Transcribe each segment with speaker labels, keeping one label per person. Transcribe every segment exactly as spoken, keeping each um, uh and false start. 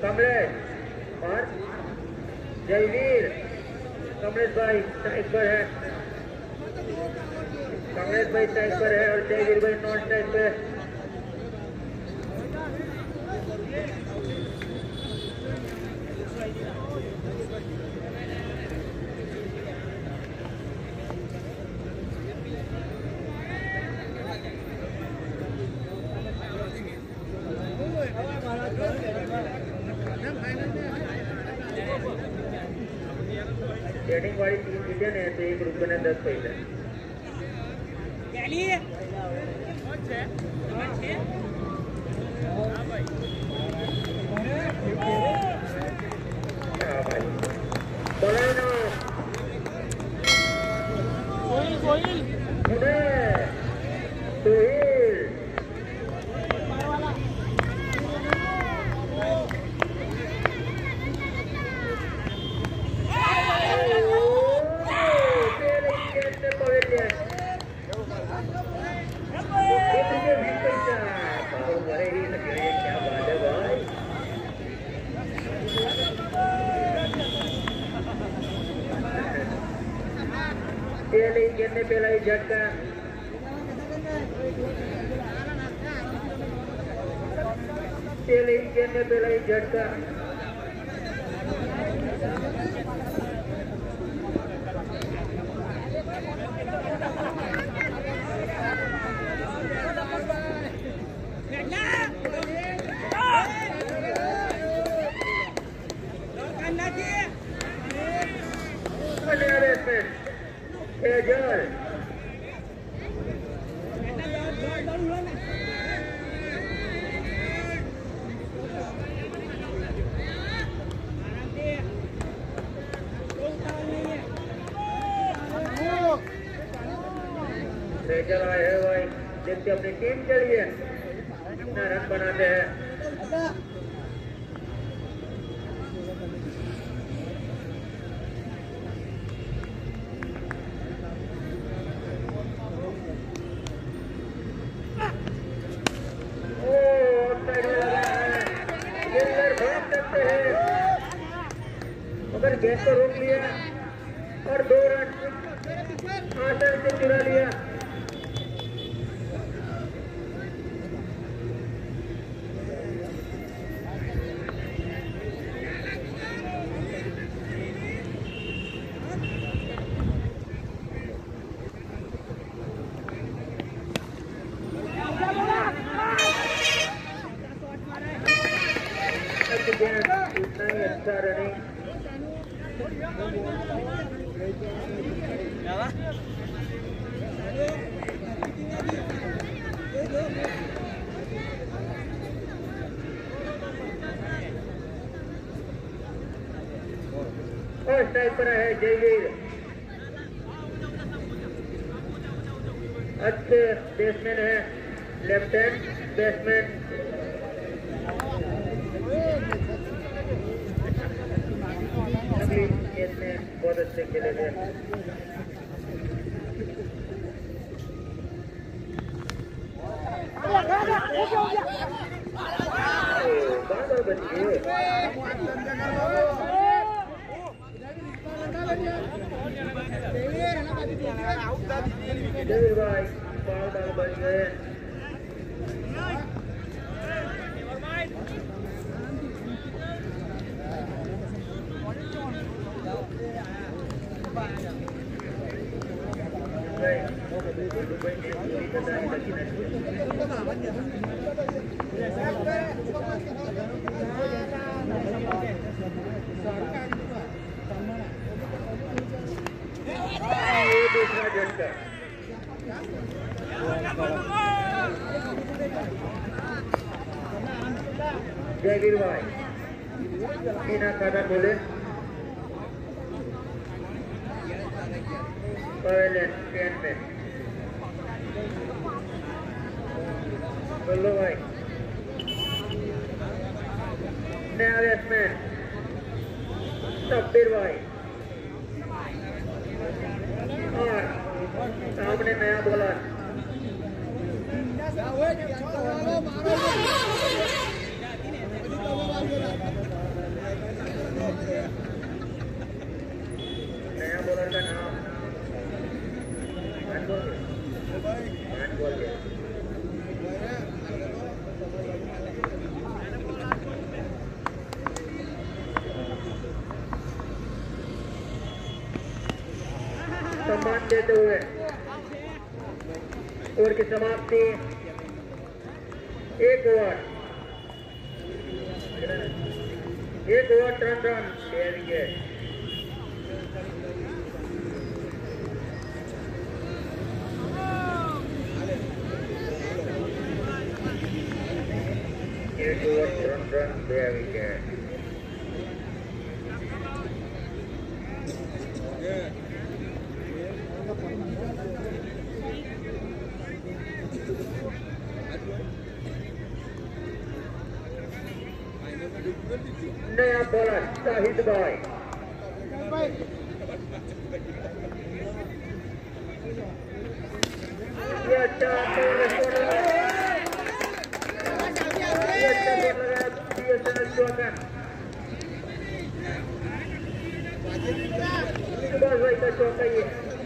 Speaker 1: कमलेश और जयवीर। कमलेश भाई स्ट्राइक पर है, कमलेश भाई स्ट्राइक पर है और जयवीर भाई नॉन स्ट्राइक पे। बैटिंग वाली टीम इंडियन है तो एक ग्रुप में दस पैसे। खेलने पे लाई झटका, खेलने पे लाई झटका। चला है भाई, देखते अपनी टीम के लिए कितना रन बनाते हैं। मगर गेंद को रोक लिया और दो रन आसानी से चुरा लिया। इतना ही अच्छा रनिंग और स्ट्राइक पर है जयवीर। अच्छे बैट्समैन है, लेफ्ट हैंड बैट्समैन। बहुत अच्छे खेले थे। बादल बच गए। जयवीर भाई बादल बच गए। दूसरा झटका जयवीर भाई बिना खाता बोले पवेलियन टेन में बोलो भाई। नया बैट्समैन शब्बीर भाई और सामने नया बॉलर सम्मान देते हुए ओवर की समाप्ति एक ओवर एक ओवर टर्न रन एक ओवर टर्न रन दे विकेट नया बॉलर शाहिद भाई ये अच्छा ये अच्छा लगा बीएसएनएल चौका सुभाष भाई का चौका ये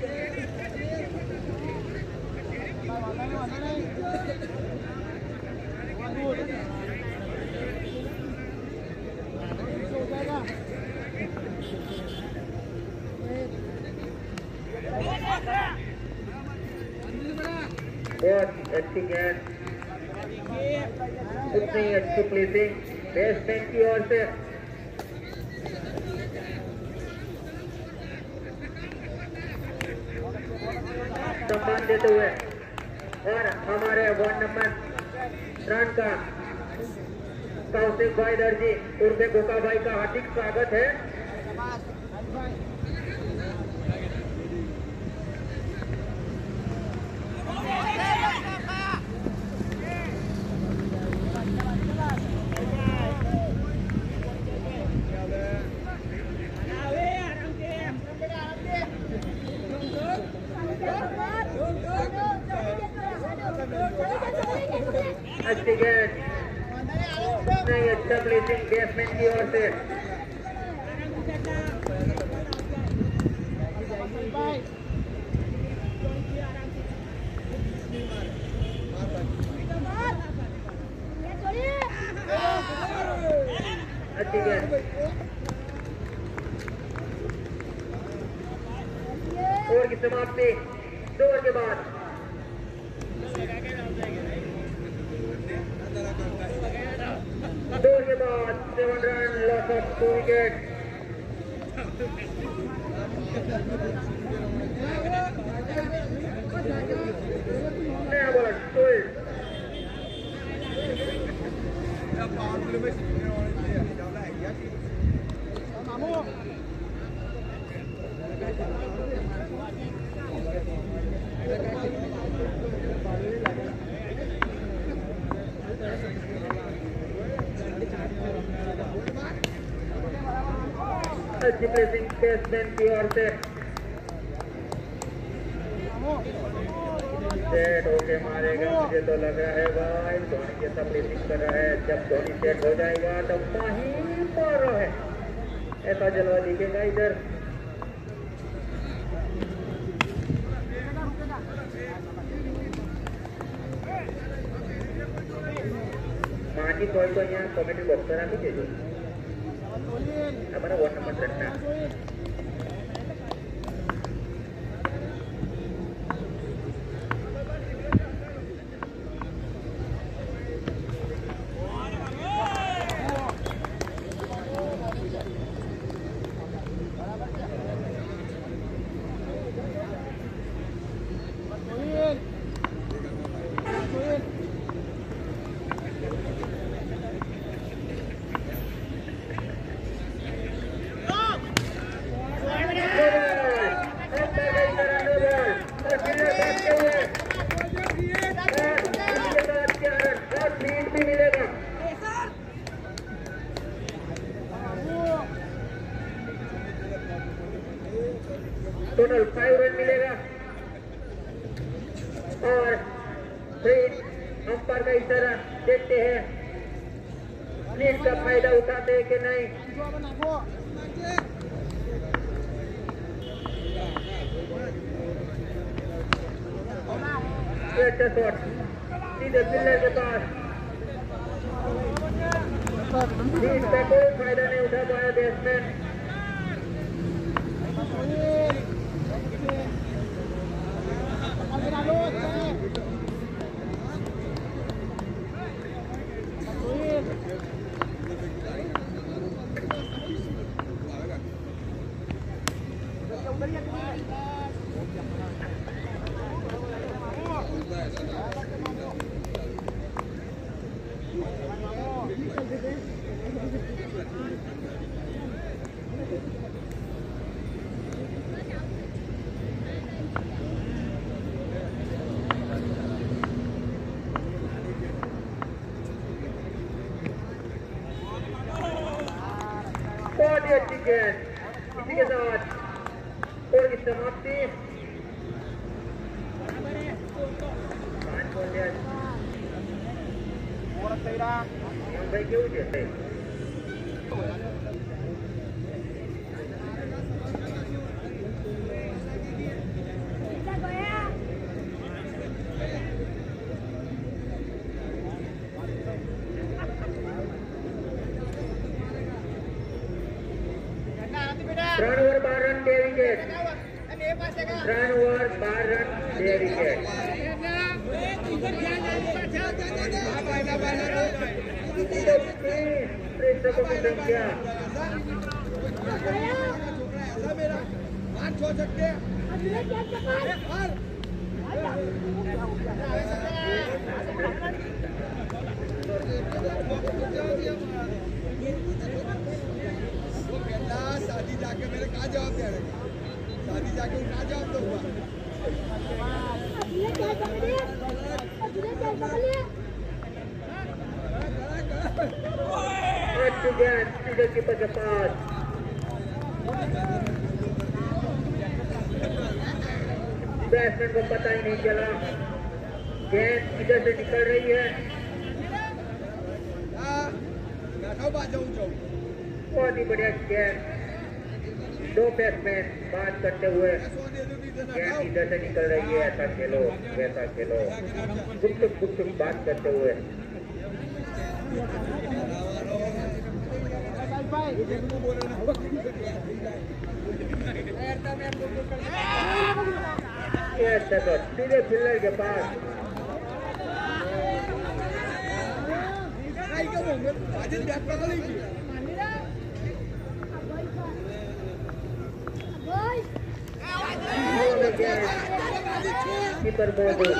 Speaker 1: बहुत अच्छी गेंद उतनी अच्छी प्लेसिंग बैट्समैन की ओर से सम्मान देते हुए और हमारे वार्ड नंबर रन का कौशिक भाई दर्जी उर्फे गोका भाई का हार्दिक स्वागत है। अच्छी गेंद नहीं अच्छा प्लेसिंग बैट्समैन की ओर से अच्छी गेंद ओवर की समाप्ति दो ओवर के बाद दो के बाद seven run loss of two wicket नया बॉलर टोल्ड अच्छी प्लेसिंग बैट्समैन की ओर से सेट होके मारेगा मुझे तो लग रहा है भाई धोनी जैसा प्लेसिंग कर रहा है। जब धोनी सेट हो जाएगा तो वहीं पर है ऐसा जलवा दिखेगा इधर। माटी कोई तो यहाँ कॉमेडी बॉक्स में रखी चाहिए हमारा वार्ड नंबर रखना टोटल फाइव रन मिलेगा और फिर अंपायर का इशारा देखते हैं लीड का फायदा उठाते हैं कि नहीं। अच्छा शॉट सीधे पिलर के पास लीड का कोई फायदा नहीं उठा पाया बैट्समैन। अच्छी गेंद, इसी के साथ ओवर की समाप्ति। भाई क्यों देते ત્રણ ઓવર બાર રન બે વિકેટ, ત્રણ ઓવર બાર રન બે વિકેટ। પ્રેક્ષકો की संख्या
Speaker 2: शादी जाके मेरे कहा जवाब दे रहे, शादी जाके उनका जवाब दूंगा।
Speaker 1: अच्छी गेंद सीधे कीपर के पास, बैट्समैन को पता ही नहीं चला, गेंद इधर से निकल रही है। बहुत ही बढ़िया गेंद, दो बैट्समैन बात करते हुए गेंद इधर से निकल रही है, ऐसा खेलो वैसा खेलो, गुप्त गुप्त बात करते हुए। सीधे फिल्डर के पास, कीपर मौजूद,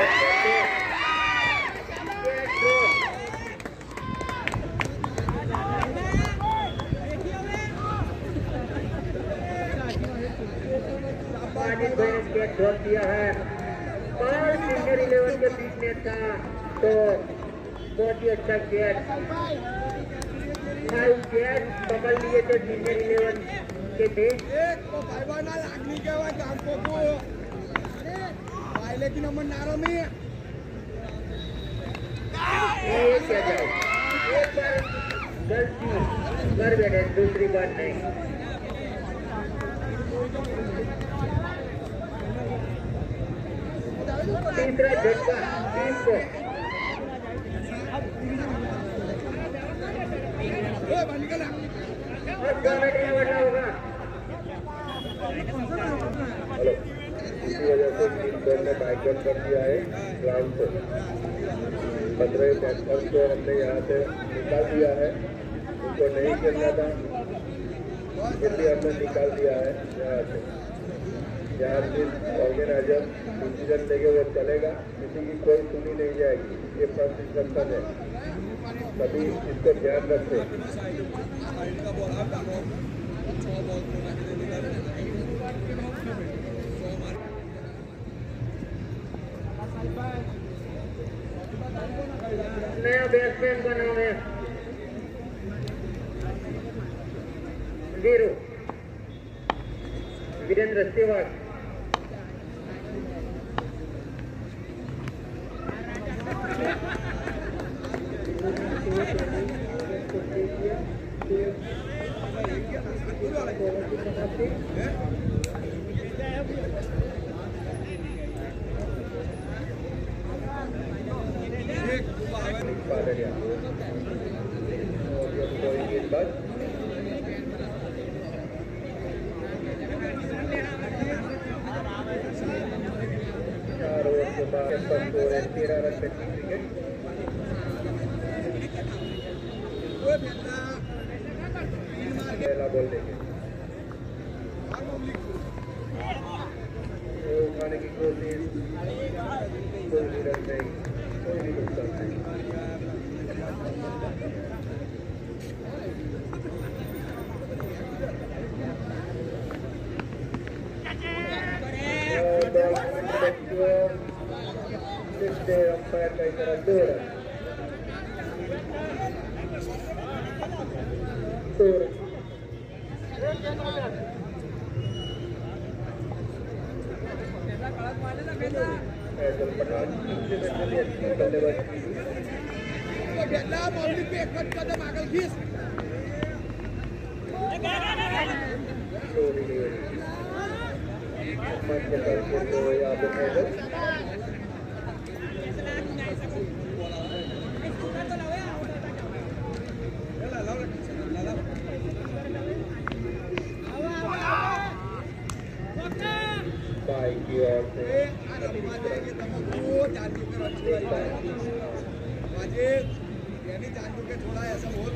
Speaker 1: ड्रॉप दिया है और सीनियर इलेवन के बीच में था, तो बहुत ही अच्छा कैच, फाइव कैच पकड़ लिए थे सीनियर इलेवन के बीच।
Speaker 2: लेकिन हम नारा में
Speaker 1: एक बार गलती कर बैठे, दूसरी बार नहीं। तीसरा झटका टीम को, और कॉमेडी में बढ़ना होगा। इसी वजह से टीम को हमने बाइकआउट कर दिया है ग्राउंड से। पंद्रह बैट्समैन को हमने यहाँ से निकाल दिया है, उनको नहीं खेलना था, इसलिए हमने निकाल दिया है यहाँ से। यहाँ से ऑर्गेनाइजर डिसीजन लेके वो चलेगा, किसी की कोई सुनी नहीं जाएगी, ये फर्स्ट इंस्ट्रक्शन है, सभी इसको ध्यान रखते। नया बैट्समैन का नाम है वीरू वीरेंद्र सहवाग। तेरह रन पे तीन विकेट। पहला बॉल देंगे, उठाने की कोशिश, कोई भी रन नहीं, कोई भी नुकसान नहीं। अंपायर का इशारा दो रन, दो रन
Speaker 2: घेतला बॉलिंग पे एकच कदम आगल घीस
Speaker 1: बाई की ओर से
Speaker 2: यानी जानू के थोड़ा ऐसा बोल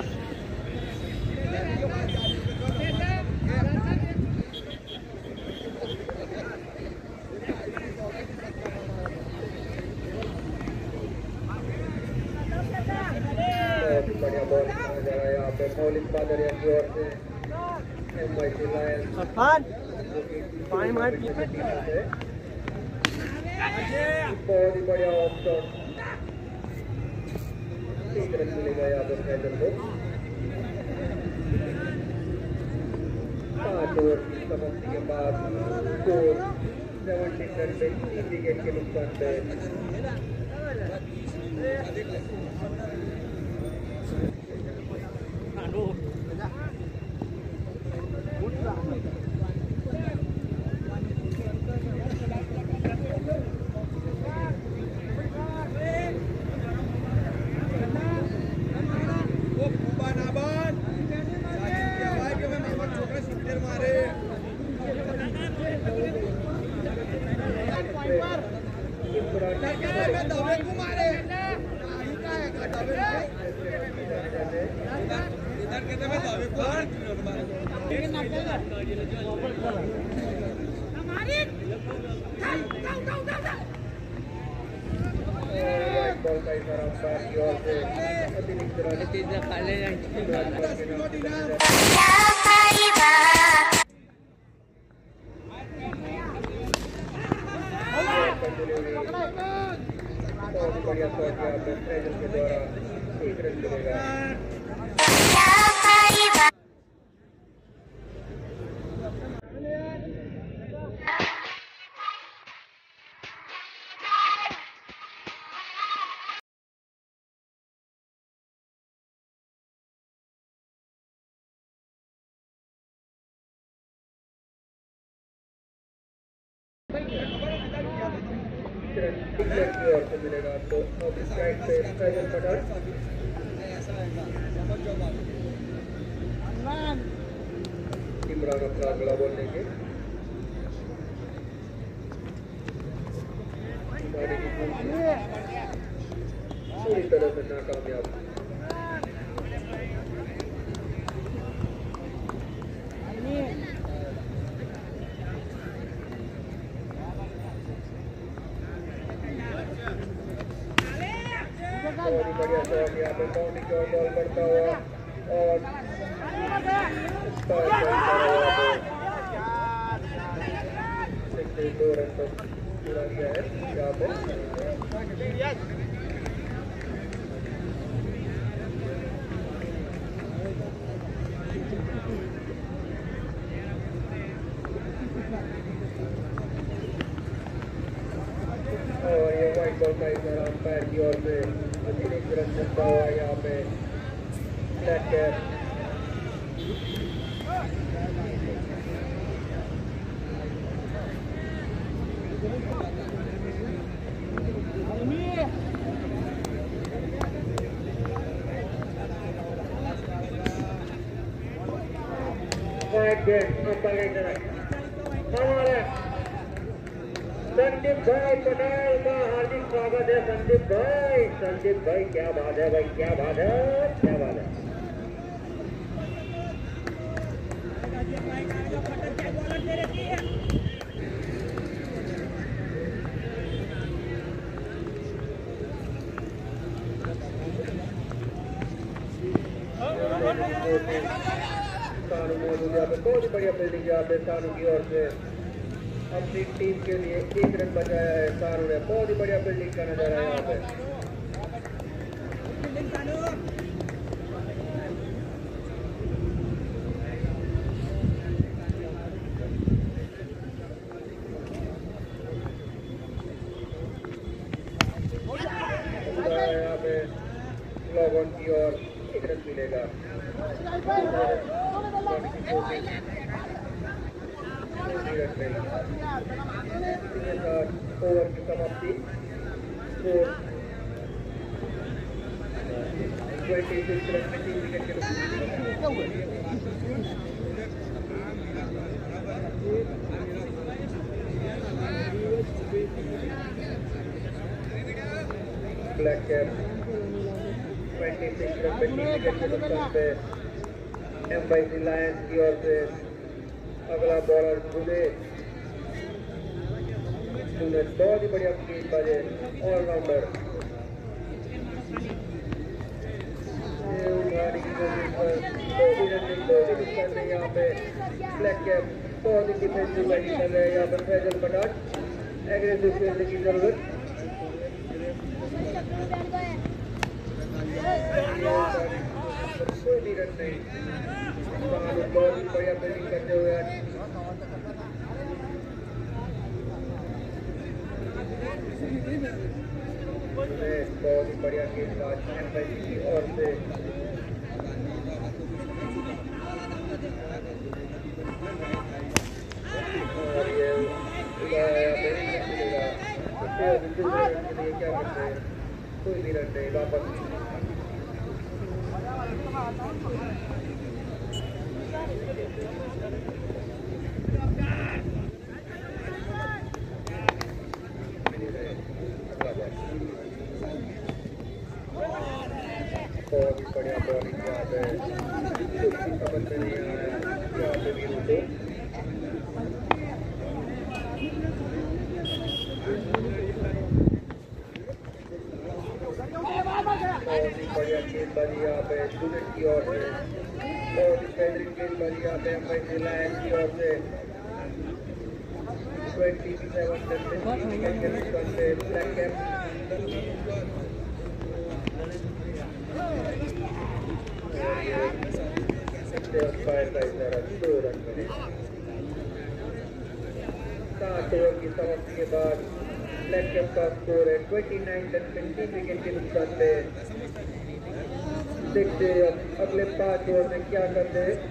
Speaker 1: बढ़िया बॉल खेला जा रहा है यहाँ पे मौलिक बादरिया की ओर से एमआईटी लायंस पानी मार बहुत ही बढ़िया ऑफ शॉट ठीक रन मिलेगा यहाँ पर फैजल को पाँच ओवर की समाप्ति के बाद स्कोर सेवेंटी रन पे तीन विकेट के नुकसान पे बढ़िया शॉट यहाँ पे फैजल के द्वारा एक रन मिलेगा डिक्लेयर की ओर से मिलेगा आपको अब इस साइड पे फैजल पठान इमरान अपना अगला बॉल लेंगे पूरी तरह से नाकामयाब बहुत ही बढ़िया शॉट यहाँ पे बाउंड्री की ओर बॉल बढ़ता हुआ और दो रन पर पूरा किया है यहाँ पे और ये व्हाइट बॉल का इशारा अंपायर की ओर से अतिरिक्त रन बनता हुआ यहाँ पे black cap white gate umpire का इशारा हमारे संदीप भाई पटेल का हार्दिक स्वागत है। संदीप भाई संदीप भाई क्या बात है भाई, क्या बात है, क्या बात है। सानू मौजूद यहाँ पे, बहुत ही बढ़िया फील्डिंग यहाँ पे सानू की ओर से अपनी टीम के लिए एक रन बचाया है सानू ने। बहुत ही बढ़िया फील्डिंग का नजारा है यहाँ पे। एक रन मिलेगा। ओवर की समाप्ति स्कोर ट्वेंटी सिक्स रन में तीन विकेट के black cap twenty six run में तीन विकेट के नुकसान पे एम बाई सी लायंस की ओर से अगला बॉलर जुड़े बहुत ही बढ़िया गेंदबाज है ऑलराउंडर उठाने की कोशिश पर दो भी रन दो भी नुकसान नहीं यहाँ पे ब्लैक कैप बहुत ही डिफेंसिव बैटिंग कर रहे हैं यहाँ पर फैजल पठान एग्रेसिव खेलने की जरूरत कोई भी रन नहीं बहुत ही बढ़िया बैटिंग करते हुए बहुत ही बढ़िया गेंदबाज एम बाई सी की ओर से और ये क्या करते हैं कोई भी रन नहीं वापस बहुत ही बढ़िया बॉलिंग यहाँ पे कुछ भी समझ में नहीं आ रहा है यहाँ पे भी उनको बहुत ही बढ़िया गेंदबाजी यहाँ पे स्टूडेंट की ओर से बहुत ही बेहतरीन गेंदबाजी यहाँ पे एम बाई सी लायंस की ओर से ट्वेंटी सेवन रन में तीन विकेट के नुकसान पे ब्लैक कैप अंपायर का इशारा दो रन बने सात ओवर की समाप्ति के बाद ब्लैक कैप का स्कोर है ट्वेंटी नाइन रन में तीन विकेट के नुकसान पे देखते हैं अब अगले पांच ओवर में क्या करते हैं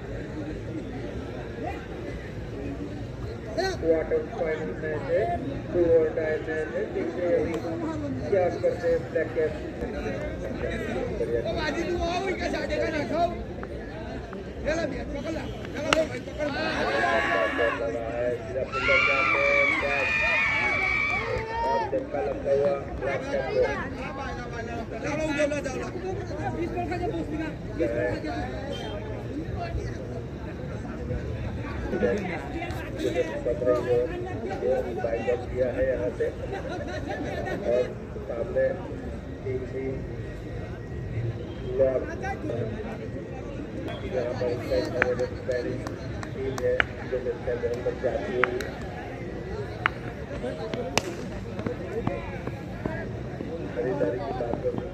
Speaker 1: क्वार्टर फाइनल मैच है दो ओवर टाइम मैच है देखते हैं अभी क्या करते हैं ब्लैक कैप का लगता हुआ ब्लैक कैप किया है यहाँ से और सामने टीम भी यहाँ पर पहली टीम है जो इसके अंदर जाती हुई खरीदारी की बात करूँ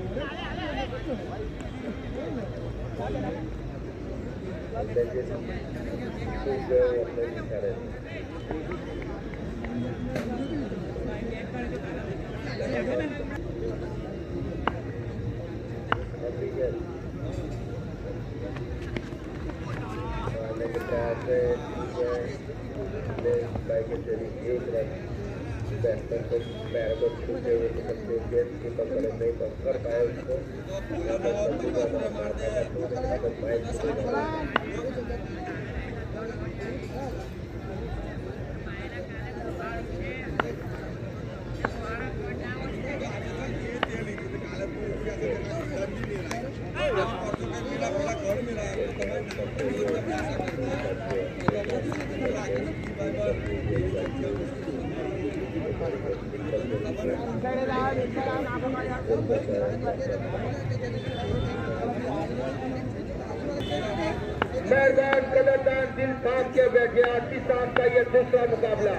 Speaker 1: बैट्समैन को पैर को छूते हुए निकलते हुए कीपर करें नहीं कर पाए उसको मैदान कदरदान दिल थाम के बैठे आज किसान का यह दूसरा मुकाबला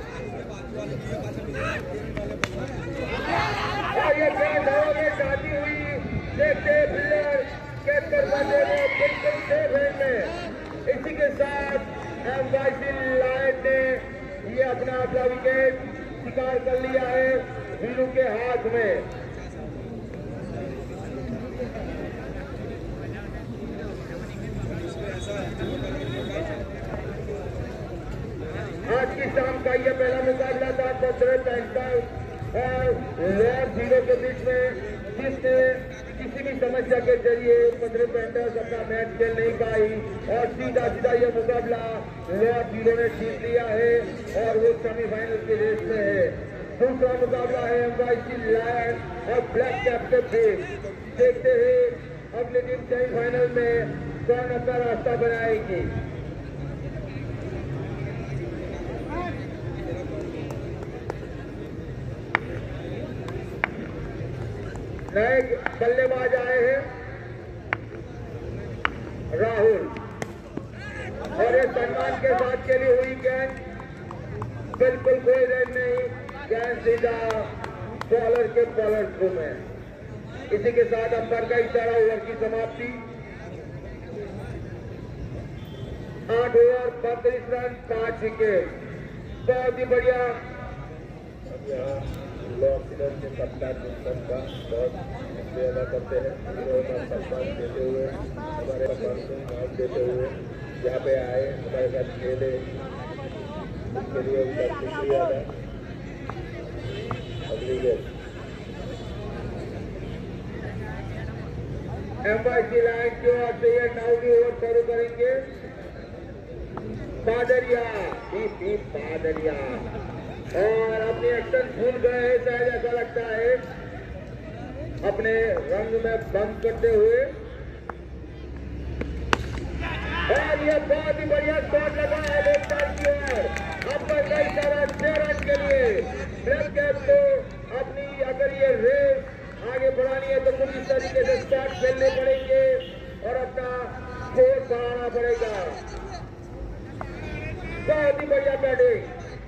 Speaker 1: और ये गेंद हवा में जाती हुई देखते प्लेयर कैच करवाने में बिल्कुल सेफ हैंड में इसी के साथ एम बाई सी लायन ने ये अपना अगला विकेट शिकार कर लिया है वीरू के हाथ में। का ये पहला मुकाबला था पंद्रह पैंतालीस और लॉर्ड जीरो के बीच में, जिसने किसी भी समस्या के जरिए पंद्रह पैंतालीस अपना मैच खेल नहीं पाई और सीधा सीधा ये मुकाबला लॉर्ड जीरो ने जीत लिया है और वो सेमीफाइनल की रेस में है। दूसरा मुकाबला है एमवाईसी लायन और ब्लैक कैप के बीच। देखते हैं अगले दिन सेमीफाइनल में कौन अपना रास्ता बनाएगी। नए बल्लेबाज आए हैं राहुल और ये सम्मान के साथ खेली हुई गेंद, बिल्कुल कोई रेड नहीं, गेंद सीधा बॉलर के बॉलर थ्रू में। इसी के साथ अंपायर का इशारा, ओवर की समाप्ति। आठ ओवर बत्तीस रन पांच विकेट, बहुत ही बढ़िया। लॉन्ग के कप्तान का बहुत अदा करते हैं, सम्मान देते हुए हमारे सम्मान को मान देते हुए यहाँ पे आए, हमारे साथ खेले, इसके लिए उनका शुक्रिया था। अगली गेम एमवाईसी लाइन की ओर से ये नाउडी ओवर शुरू करेंगे। बादरिया पी बादरिया और अपनी एक्शन भूल गए हैं, शायद ऐसा लगता है, अपने रंग में बंद करते हुए। और ये बहुत ही बढ़िया शॉट लगा है लेग साइड की ओर, अपर का इशारा छह रन के लिए। ब्लैक कैप को अपनी अगर ये रेस आगे बढ़ानी है तो कुछ इस तरीके से शॉट खेलने पड़ेंगे और अपना स्कोर बढ़ाना पड़ेगा। बहुत ही बढ़िया बैटिंग,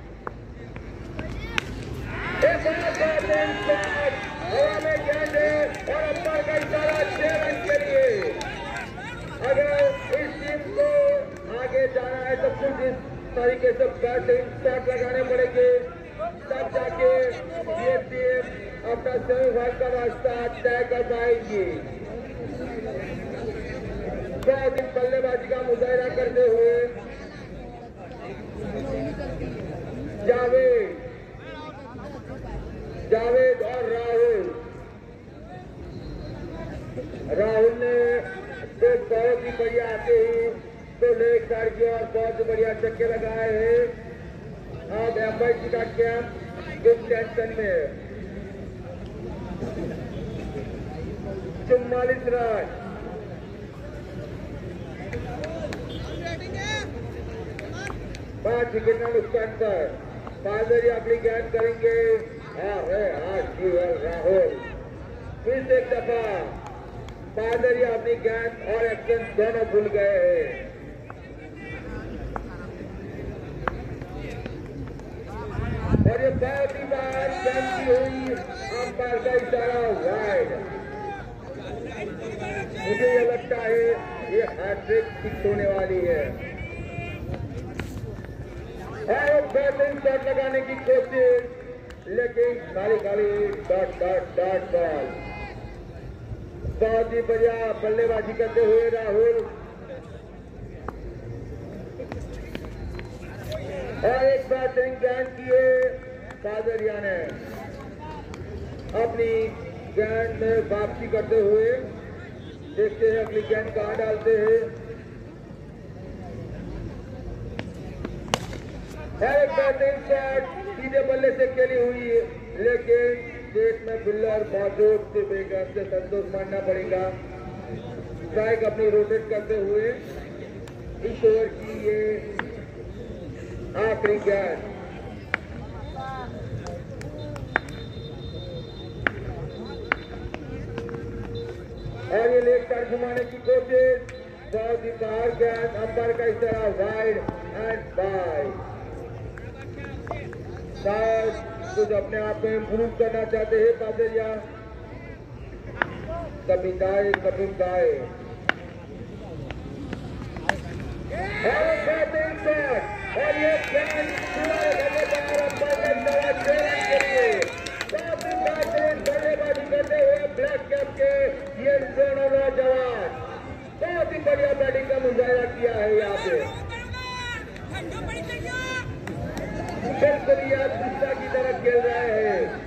Speaker 1: हवा में गेंद है और अंपायर का इशारा छह रन के लिए। अगर इस टीम को आगे जाना है तो कुछ इस तरीके से बैटिंग शॉट लगाने पड़ेंगे, तब जाके ये टीम अपना सेमीफाइनल का रास्ता तय कर पाएगी। बहुत ही बल्लेबाजी का मुजाहिरा करते हुए जावेद जावेद और राहुल राहुल ने तो बहुत ही बढ़िया आते ही तो लेग साइड की ओर बहुत ही बढ़िया चक्के लगाए हैं। अब एमवाईसी का कैंप किस टेंशन में, चौवालीस रन। पांच विकेट का नुकसान पर बादरी अपनी गेंद करेंगे। अरे आज राहुल फिर से एक दफा बादरिया अपनी गेंद और एक्शन दोनों भूल गए हैं। और ये बहुत ही बार गेंद की हुई, अंपायर का इशारा वाइड। मुझे ये लगता है ये हैट्रिक फिक्स होने वाली है और बैटिंग शॉट लगाने की कोशिश, लेकिन खाली खाली डॉट डॉट डॉट बॉल। बहुत ही बढ़िया बल्लेबाजी करते हुए राहुल और एक बेहतरीन गेंद किए बादरिया ने, अपनी गेंद में वापसी करते हुए। देखते हैं अगली गेंद कहाँ डालते हैं। एक बेहतरीन शॉट सीधे बल्ले से खेली हुई है, लेकिन गेट में बिल्लर मौजूद, सिर्फ एक रन से संतोष मानना पड़ेगा। स्ट्राइक अपनी रोटेट करते हुए इस ओवर की ये आखिरी गेंद। और ये लेग साइड घुमाने की कोशिश, बहुत ही बाहर गेंद, अंपायर का इशारा वाइड एंड बाय। शायद कुछ अपने आप में इम्प्रूव करना चाहते हैं बादरिया, कभी दाए कभी दाए। और ये गेंद बल्लेबाजी करते हुए ब्लैक कैप के ये दोनों नौजवान बहुत ही बढ़िया बैटिंग का मुजाहिरा किया है यहाँ पे। बिल्कुल ये दूसरा की तरफ खेल रहे हैं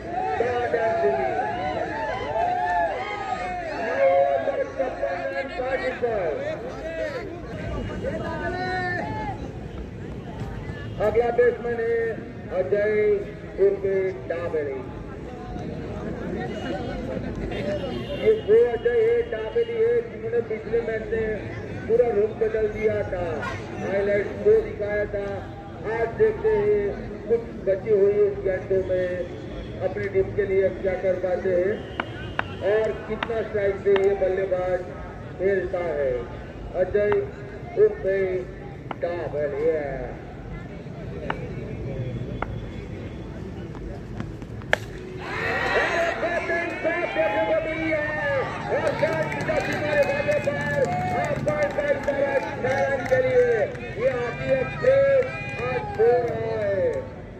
Speaker 1: अगला बैट्समैन है अजय उर्फे डाबेली। ये वो अजय है डाबेली है जिन्होंने पिछले मैच में पूरा रुख बदल दिया था, हाईलाइट को दिखाया था। आज देखते हैं कुछ बची हुई इस गेंदों में अपनी टीम के लिए क्या कर पाते हैं और कितना स्ट्राइक से ये बल्लेबाज खेलता है। अजय उर्फे डाबेली के लिए ये आती है प्रेस आज हो रहा है,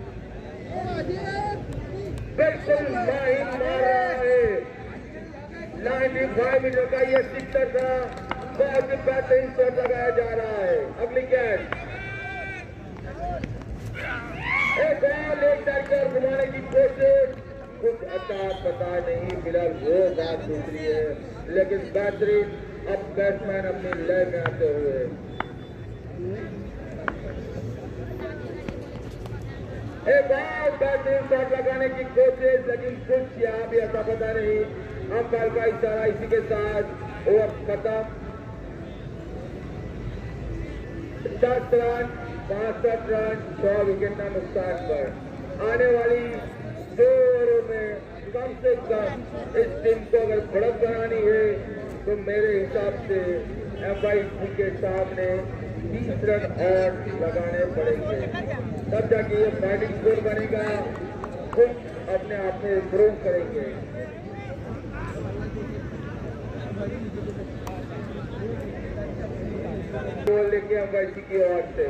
Speaker 1: बिल्कुल लाइन मार रहा है। नाइन्टी फाइव मीटर का ये सिक्सर था, बहुत ही बेहतरीन शॉट लगाया जा रहा है। अगली कैच एक और एक टर्कर घुमाने की कोशिश, कुछ अच्छा पता नहीं, फिलहाल वो बात दूसरी है, लेकिन बेहतरीन अब बैट्समैन अपनी लय में आते हुए एक और बेहतरीन शॉट लगाने की कोशिश, लेकिन कुछ यहाँ भी ऐसा पता नहीं। अंपायर का इशारा, इसी के साथ ओवर खत्म। दस रन बासठ रन छह विकेट का नुकसान पर आने वाली दो ओवरों में कम से कम इस टीम को अगर बढ़त बनानी है तो मेरे हिसाब से एमआईसी के सामने बीस रन और लगाने पड़ेंगे, तब जाके ये फाइटिंग स्कोर बनेगा, खुद अपने आप में इम्प्रूव करेंगे। गोल लेके एमआईसी की ओर से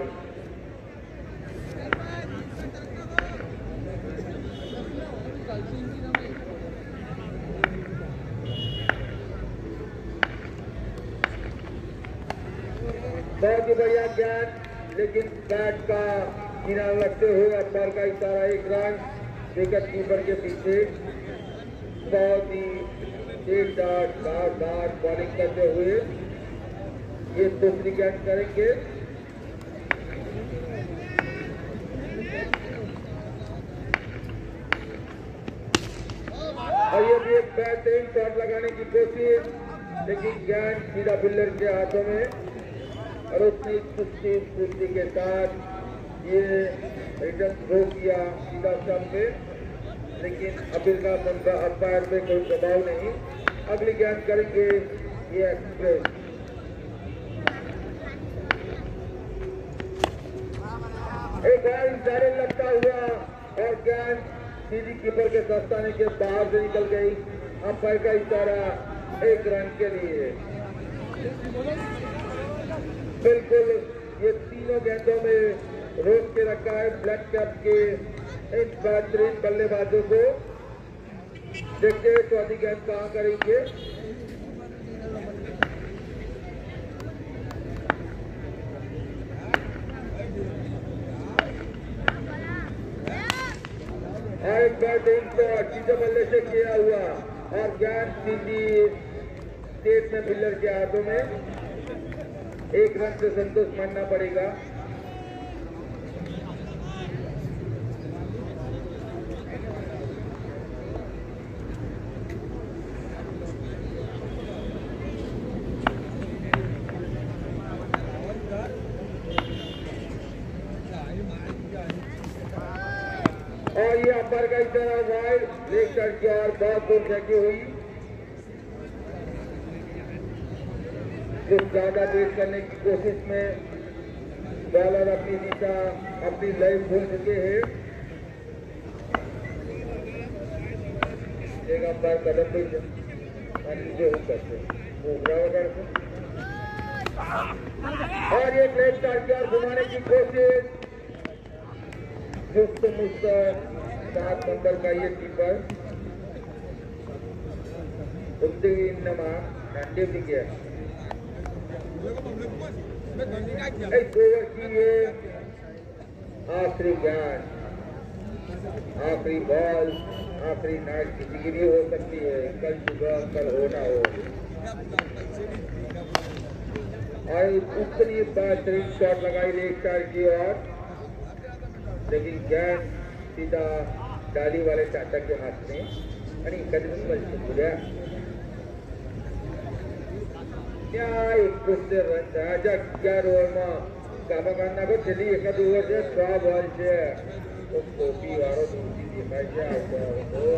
Speaker 1: बहुत ही बढ़िया ज्ञान, लेकिन बैट का किनारा लगते हुए अंपायर का इशारा, एक रन विकेट कीपर के पीछे। बहुत ही तेज डार्ट धारदार बॉलिंग करते हुए ये दूसरी गेंद करेंगे। और ये भी एक बेहतरीन शॉट लगाने की कोशिश, लेकिन गेंद सीधा फिल्डर के हाथों में और उसने कुश्ती कुश्ती के साथ ये रिटर्न थ्रो किया सीधा स्टंप पे, लेकिन अपील का बनता अंपायर पे कोई दबाव नहीं। अगली गेंद करेंगे ये एक्सप्रेस, एक बार इशारे लगता हुआ और गेंद सीधी कीपर के दस्ताने के बाहर से निकल गई। अंपायर का इशारा एक रन के लिए। बिल्कुल ये तीनों गेंदों में रोक के रखा है ब्लैक कैप के इन बेहतरीन बल्लेबाजों को। देखते हैं चौथी गेंद कहाँ करेंगे। और एक बेहतरीन शॉट सीधे बल्ले से किया हुआ और गेंद सीधी स्टेट में फिल्डर के हाथों में। एक रन से संतोष मानना पड़ेगा। और ये अंपायर का इशारा वाइड, लेग साइड की ओर बहुत दूर फेंकी हुई। कुछ ज्यादा तेज करने की कोशिश में बॉलर अपनी दिशा अपनी लय भूल चुके हैं। एक अंपायर कदम भी नीचे हो करते और ये लेग साइड की ओर घुमाने की कोशिश। जुस्त मुस्त सात नंबर का ये कीपर उद्दीन नमा नाट्य भी किया। एक ओवर की ये आखिरी गेंद आखिरी बॉल, आखिरी नाइट किसी की भी हो सकती है, कल सुबह कल हो ना हो। और ऊपरी बेहतरीन शॉट लगाई लेग साइड की ओर, लेकिन गेंद सीधा डाली वाले चाचा के हाथ में आणि कधी बोलिया क्या एक कुस्ते राजा क्या रोल में काबा करना को चली एक दो ओवर से छह बॉल से तो कोपी वारो दूसरी दिखाई जाए तो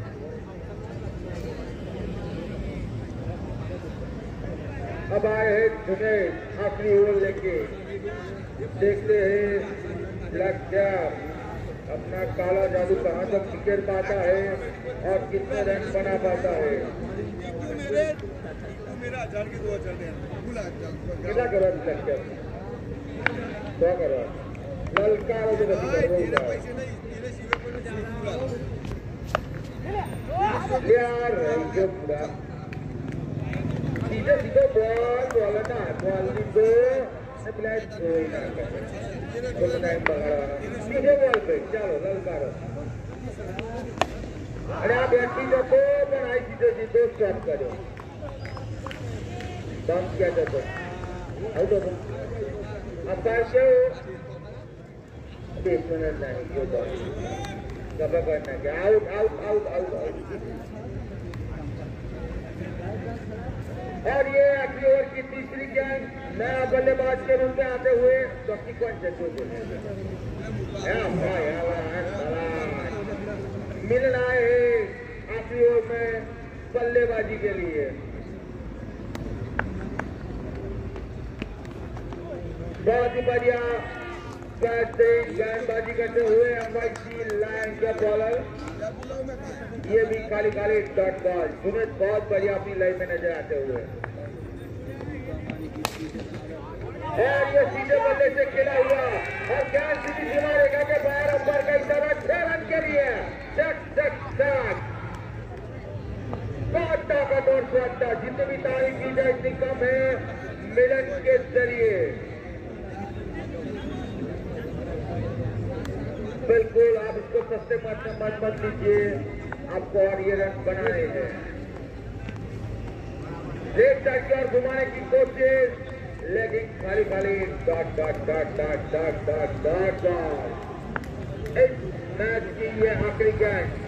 Speaker 1: अब आए हैं जुनैद आखिरी ओवर लेके, देखते हैं ब्लैक कैप अपना काला जादू कहाँ तक विकेट पाता है और कितने रन बना पाता है।
Speaker 2: मेरा हजार की दो चल रहे हैं
Speaker 1: कितना करो ब्लैक कैप क्या करो ललकारो जो
Speaker 2: तेरे पैसे नहीं तेरे शिवे पर
Speaker 1: यार जो पूरा सीधे सीधे बॉल बॉल ना बॉल भी दो ने प्लेट कोई ना करे तो टाइम बगाड़ा सीधे बॉल पे चलो ललकारो अरे आप बैटिंग जो तो बनाई सीधे सीधे स्टॉप करो बम क्या जातो आउट हो अब कैसे बेसमेंट नहीं जो बॉल कब करना क्या आउट आउट आउट आउट और ये आखिरी ओवर की तीसरी गेंद नया बल्लेबाज के रूप में आते हुए चौकी कौन से मिलना है आखिरी ओवर में बल्लेबाजी के लिए। बहुत ही बढ़िया बेहतरीन गेंदबाजी करते हुए एमवाईसी लाइन के बॉलर, ये भी काली काली डॉट बॉल जुनैद बहुत बढ़िया अपनी लाइन में नजर आते हुए और ये सीधे बल्ले से खेला हुआ और गेंद सीधी सीमा रेखा के बाहर अंबर का इशारा छह रन के लिए टक टक टक बहुत ताकतवर शॉट था, जितनी भी तारीफ की जाए इतनी कम है मिलन के जरिए। बिल्कुल आप इसको सस्ते मत मत मत लीजिए, आपको और ये रन बनाने हैं। लेग साइड की ओर घुमाने की कोशिश लेकिन खाली खाली dot dot dot dot dot dot dot dot इस मैच की ये आखिरी गेंद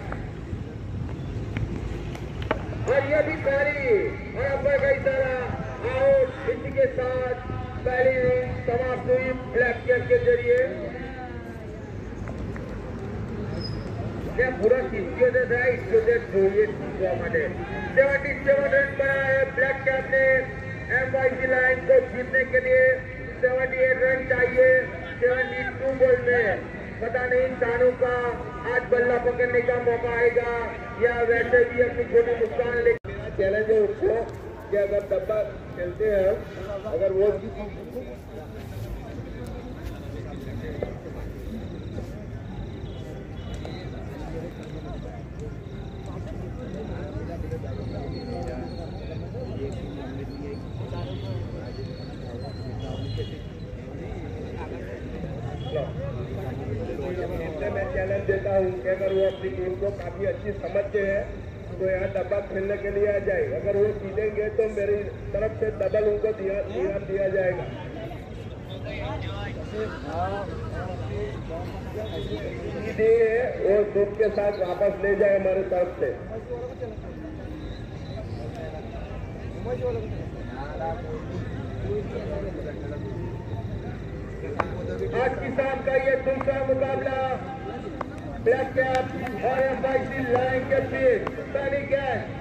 Speaker 1: और ये भी खाली और अंबर का इशारा आउट। इसी के साथ पहली इनिंग समाप्त हुई ब्लैक कैप के जरिए। पूरा सीधे राइट सीधे જોઈએ માટે सतहत्तर रन बनाए ब्लैक कैप ने एमवाईसी लाइन को जीतने के लिए अठहत्तर रन चाहिए बहत्तर बॉल में। पता नहीं तानू का आज बल्ला पकड़ने का मौका आएगा या वैसे भी अपनी छोटी नुकसान लेके चैलेंज है उसको कि अगर डब्बा खेलते हैं अगर वो मैं चैलेंज देता हूँ कि अगर वो अपनी टीम को काफी अच्छी समझते हैं तो यहाँ डब्बा खेलने के लिए आ जाए। अगर वो जीतेंगे तो मेरी तरफ से डबल उनको दिया दिया, दिया जाएगा। सीधे वो दुख के साथ वापस ले जाए हमारे तरफ से। आज की शाम का ये दूसरा मुकाबला ब्लैक कैप और एमवाईसी लाइन के बीच। पहली गेंद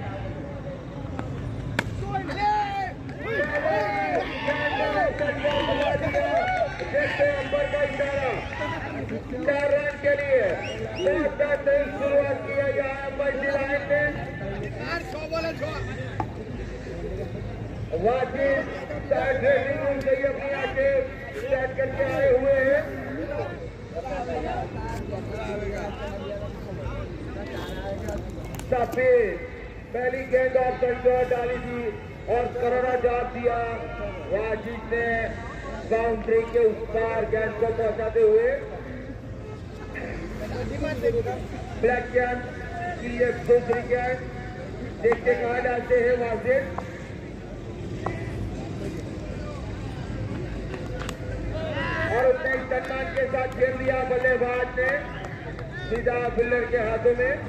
Speaker 1: देखते अंबर का इशारा चार रन के लिए बहुत बेहतरीन शुरुआत की है यहाँ एमवाईसी लाइन ने। वाजिब रेटिंग उन गई अपनी आके स्टार्ट करके आए हुए हैं। सफेद पहली गेंद ऑफ सेंटर डाली थी और करोड़ा जवाब दिया। वाजिब ने बाउंड्री के उस पार गेंद को पहुंचाते हुए ब्लैक कैप की ये दूसरी कैप देखते कहाँ डालते हैं वहां से। और उसने सम्मान के साथ खेल लिया बल्लेबाज ने सीधा फिल्डर के हाथों में।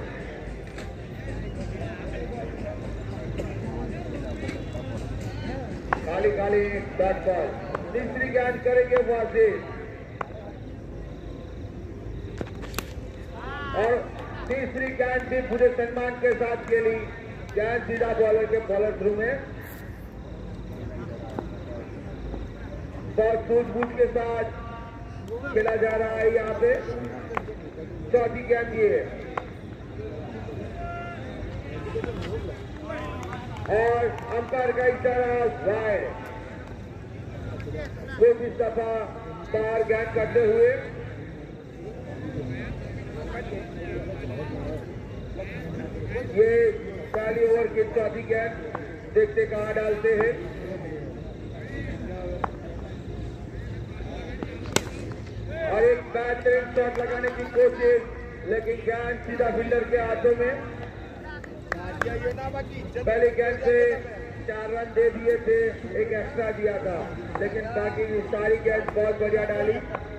Speaker 1: खाली खाली डॉट बॉल। तीसरी गेंद करेंगे वहां और तीसरी गेंद भी पूरे सम्मान के साथ खेली। गेंद सीधा बॉलर के बॉलर थ्रू में बहुत सूझबूझ के साथ खेला जा रहा है। यहाँ पे चौथी गेंद ये और अंपायर का इशारा वाइड। कुछ इस दफा बाहर गेंद करते हुए ये पहली ओवर की चौथी गेंद देखते कहां डालते हैं। और एक बेहतरीन शॉट लगाने की कोशिश, लेकिन गेंद सीधा फील्डर के हाथों में। पहले गेंद से चार रन दे दिए थे, एक एक्स्ट्रा दिया था, लेकिन बाकी सारी गेंद बहुत बढ़िया डाली।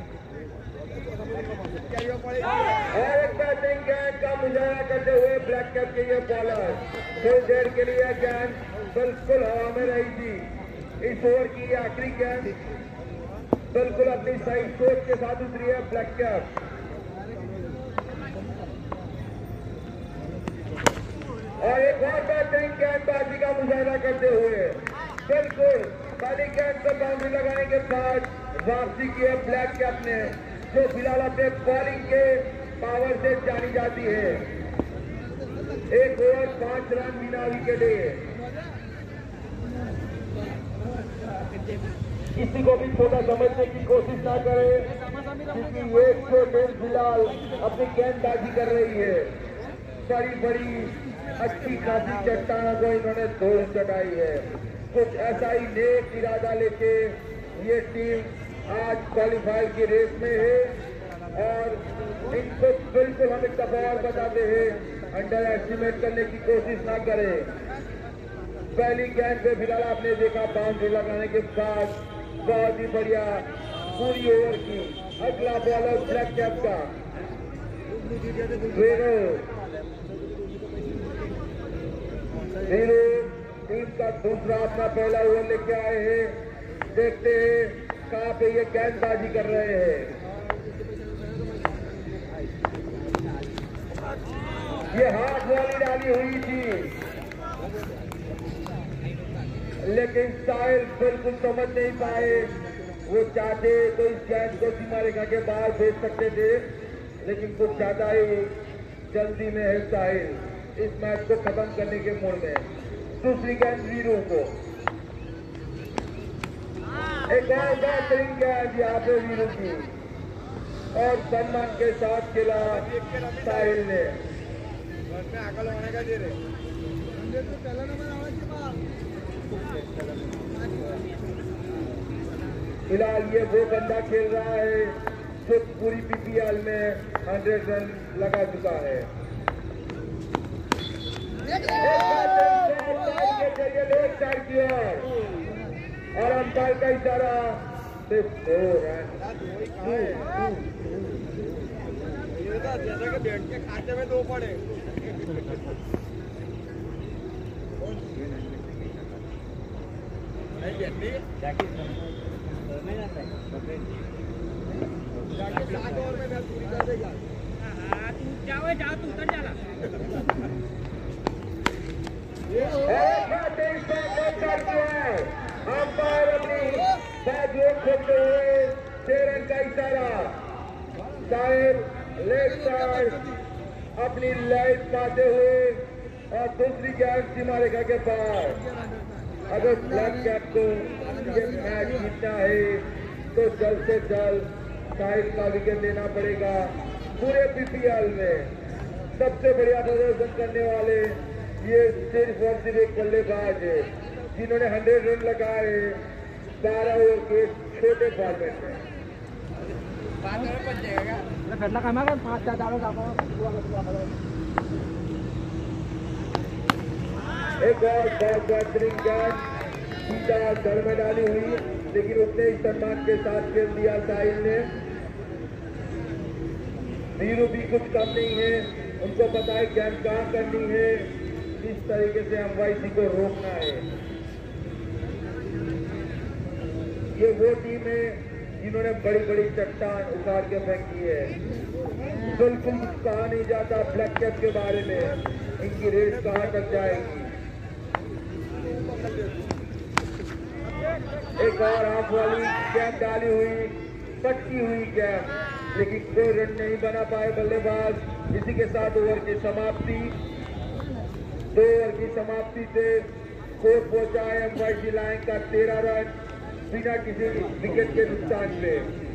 Speaker 1: और एक बैटिंग गेंद का मुजाहरा करते हुए ब्लैक कैप के ये बॉलर थोड़ी देर के लिए गेंद बिल्कुल हवा में रही थी। इस ओवर की आखिरी गेंद बिल्कुल अपनी सही सोच के साथ उतरी है ब्लैक कैप। और एक और बेहतरीन गेंदबाजी का मुजाहरा करते हुए बिल्कुल पहली गेंद पर बाउंड्री लगाने के बाद वापसी की है ब्लैक कैप ने, जो फिलहाल अपने बॉलिंग के पावर से जानी जाती है। एक ओवर पांच रन बिना विकेट। किसी को भी छोटा समझने की कोशिश ना करें, क्योंकि ये छोटे फिलहाल अपनी गेंदबाजी कर रही है। बड़ी बड़ी अच्छी खासी चट्टानों को इन्होंने धूल चटाई है। कुछ ऐसा ही नेक इरादा लेके ये टीम आज क्वालिफायर की रेस में है और इनको बिल्कुल हम एक दफा और बताते हैं, अंडर एस्टिमेट करने की कोशिश ना करें। पहली गेंद पे फिलहाल आपने देखा बाउंड्री लगाने के बाद बहुत ही बढ़िया पूरी ओवर की। अगला बॉलर ब्लैक कैप का वीरू वीरू टीम का दूसरा अपना पहला ओवर लेके आए हैं। देखते हैं कहां पे ये गेंदबाजी कर रहे हैं। ये हाथ वाली डाली हुई थी, लेकिन साहिल बिल्कुल समझ नहीं पाए। वो चाहते तो इस गेंद को सीमा रेखा के बाहर भेज सकते थे, लेकिन कुछ ज्यादा ही जल्दी में है साहिल इस मैच को खत्म करने के मूड में। दूसरी गेंद वीरू को, एक और बेहतरीन गेंद यहाँ पे वीरू की और सम्मान के साथ खेला साहिल ने। फिलहाल ये वो बंदा खेल रहा है जो पूरी पीपीएल में हंड्रेड रन लगा चुका है। लेग साइड की ओर और अंपायर का इशारा सिर्फ दो रन। जैसे कि बैठ के खाते में दो पड़े।
Speaker 3: जाओ तू उतर जाला।
Speaker 1: अंपायर अपनी बाजुओं खोलते हुए तेरन का इशारा। साहिल लेग साइड अपनी लाइट पाते हुए और दूसरी गेंद सीमा रेखा के पार। अगर ब्लैक कैप को ये मैच जीतना है तो जल्द से जल्द साहिल का विकेट लेना पड़ेगा। पूरे पीपीएल में सबसे बढ़िया प्रदर्शन करने वाले ये सिर्फ और सिर्फ एक बल्लेबाज है जिन्होंने हंड्रेड रन लगाए बारह ओवर के छोटे फॉर्मेट में।
Speaker 3: Karena kamera kan pada taruh apa?
Speaker 1: एक और बहुत बेहतरीन कैच सीधा घर में डाली हुई, लेकिन उतने ही सम्मान के साथ खेल दिया साहिल ने। वीरू भी कुछ कम नहीं है, उनको पता है कैच कहाँ करनी है, किस तरीके से एमवाईसी को रोकना है। ये वो टीम है जिन्होंने बड़ी बड़ी चट्टान उखाड़ के फेंकी है। बिल्कुल कुछ कहा नहीं जाता ब्लैक कैप के बारे में, इनकी रेस कहाँ तक जाएगी। एक और हाफ वाली कैप डाली हुई, पटकी हुई कैप, लेकिन कोई रन नहीं बना पाए बल्लेबाज। इसी के साथ ओवर की समाप्ति, दो ओवर की समाप्ति से स्कोर पहुंचा है एमवाईसी लाइन का तेरह रन बिना किसी विकेट के नुकसान से।